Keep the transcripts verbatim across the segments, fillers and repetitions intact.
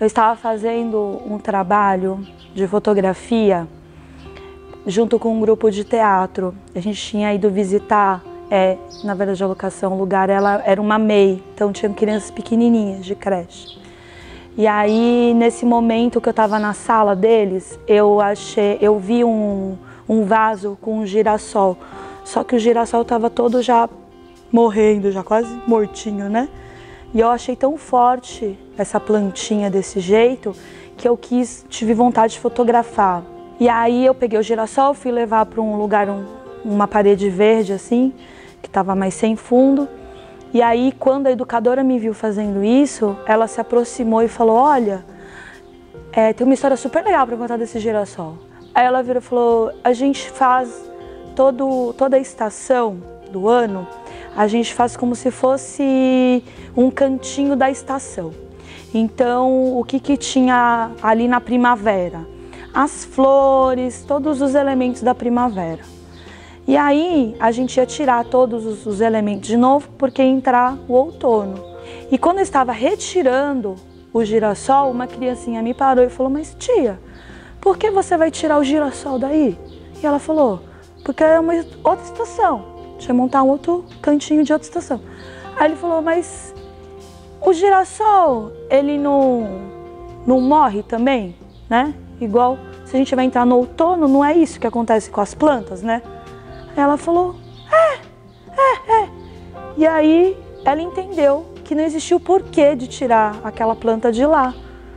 estava fazendo um trabalho de fotografia junto com um grupo de teatro. A gente tinha ido visitar, é, na verdade a locação, o lugar ela era uma M E I, então tinham crianças pequenininhas de creche. E aí, nesse momento que eu estava na sala deles, eu achei, eu vi um, um vaso com um girassol. Só que o girassol estava todo já morrendo, já quase mortinho, né? E eu achei tão forte essa plantinha desse jeito que eu quis, tive vontade de fotografar. E aí eu peguei o girassol, fui levar para um lugar, um, uma parede verde assim, que estava mais sem fundo. E aí, quando a educadora me viu fazendo isso, ela se aproximou e falou, olha, é, tem uma história super legal para contar desse girassol. Aí ela virou e falou, a gente faz todo, toda a estação do ano, a gente faz como se fosse um cantinho da estação. Então, o que que tinha ali na primavera? As flores, todos os elementos da primavera. E aí, a gente ia tirar todos os, os elementos de novo, porque ia entrar o outono. E quando eu estava retirando o girassol, uma criancinha me parou e falou, mas tia, por que você vai tirar o girassol daí? E ela falou, porque é uma outra estação. Deixa eu montar um outro cantinho de outra estação. Aí ele falou, mas o girassol, ele não, não morre também, né? Igual se a gente vai entrar no outono, não é isso que acontece com as plantas, né? Ela falou, é, é, é. E aí ela entendeu que não existia o porquê de tirar aquela planta de lá.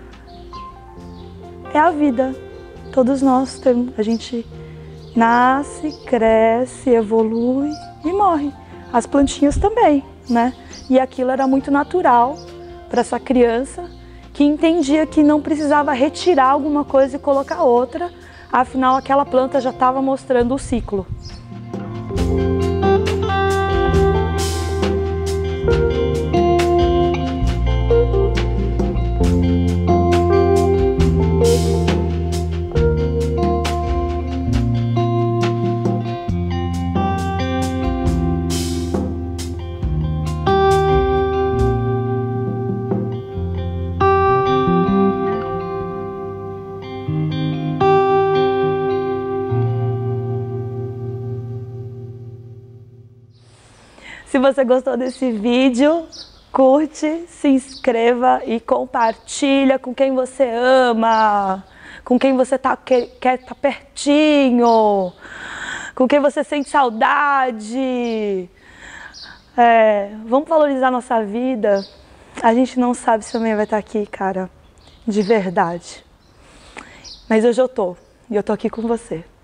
É a vida. Todos nós temos, a gente nasce, cresce, evolui e morre. As plantinhas também, né? E aquilo era muito natural para essa criança que entendia que não precisava retirar alguma coisa e colocar outra. Afinal, aquela planta já estava mostrando o ciclo. Se você gostou desse vídeo, curte, se inscreva e compartilha com quem você ama, com quem você tá, quer estar tá pertinho, com quem você sente saudade. É, vamos valorizar nossa vida. A gente não sabe se amanhã vai estar aqui, cara, de verdade. Mas hoje eu tô, e eu tô aqui com você.